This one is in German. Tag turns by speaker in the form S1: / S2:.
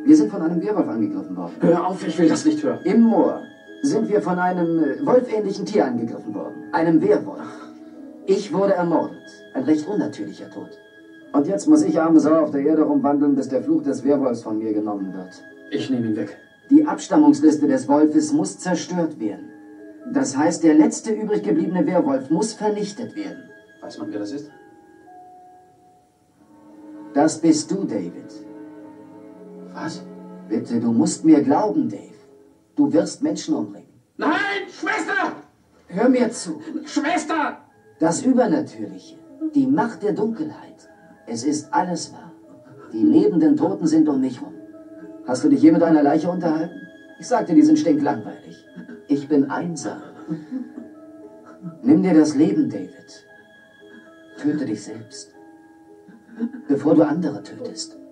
S1: Wir sind von einem Werwolf angegriffen worden.
S2: Hör auf, ich will das nicht hören.
S1: Im Moor sind wir von einem wolfähnlichen Tier angegriffen worden. Einem Werwolf. Ich wurde ermordet. Ein recht unnatürlicher Tod. Und jetzt muss ich arme Sau auf der Erde rumwandeln, bis der Fluch des Werwolfs von mir genommen wird.
S2: Ich nehme ihn weg.
S1: Die Abstammungsliste des Wolfes muss zerstört werden. Das heißt, der letzte übrig gebliebene Werwolf muss vernichtet werden.
S2: Weiß man, wer das ist?
S1: Das bist du, David.
S2: Was?
S1: Bitte, du musst mir glauben, Dave. Du wirst Menschen umbringen.
S2: Nein, Schwester!
S1: Hör mir zu.
S2: Schwester!
S1: Das Übernatürliche, die Macht der Dunkelheit. Es ist alles wahr. Die lebenden Toten sind um mich rum. Hast du dich je mit einer Leiche unterhalten? Ich sagte, die sind stinklangweilig. Ich bin einsam. Nimm dir das Leben, David. Töte dich selbst, bevor du andere tötest.